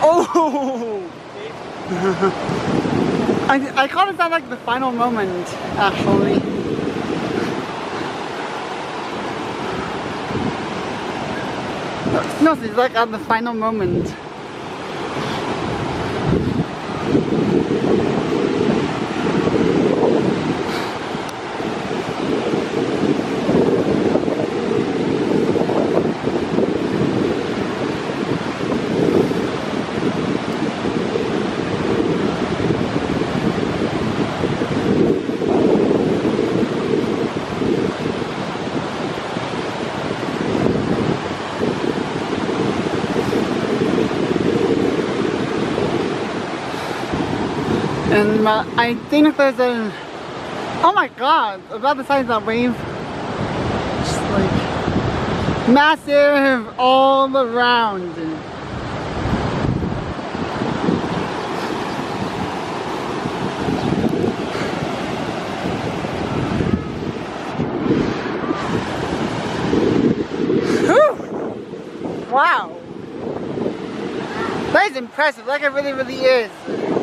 Oh! I call it that like the final moment, actually. No, it's like at the final moment. And I think there's a, oh my god, about the size of that wave. Just like massive all around. Whew. Wow. That is impressive, like it really is.